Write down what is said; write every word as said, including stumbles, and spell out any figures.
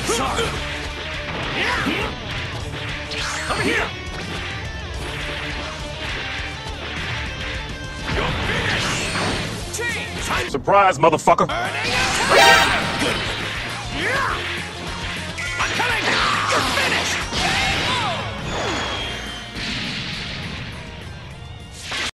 Over here! You're finished! Change! Surprise, motherfucker! Good.